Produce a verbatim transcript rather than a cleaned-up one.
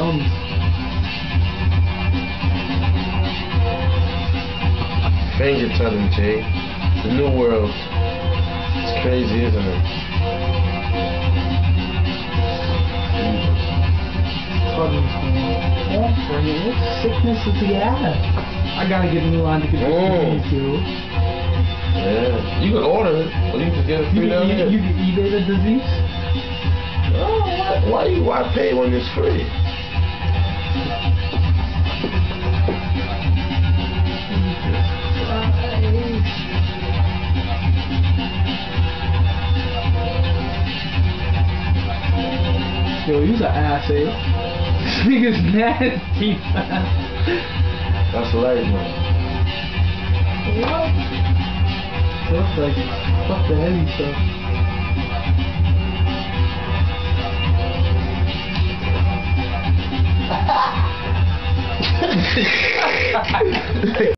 gums. Stranger telling, Jay. The new world. It's crazy, isn't it? What sickness does he have? I gotta get a new line to get Mm. this too. Yeah. You can order it, or you can get it You free down can, here. you, you can eBay the disease? Oh, why, why you why pay when it's free? Yo, you's an ass, eh? This nigga's nasty, man. That's life, man. What? Looks like fuck the heavy stuff.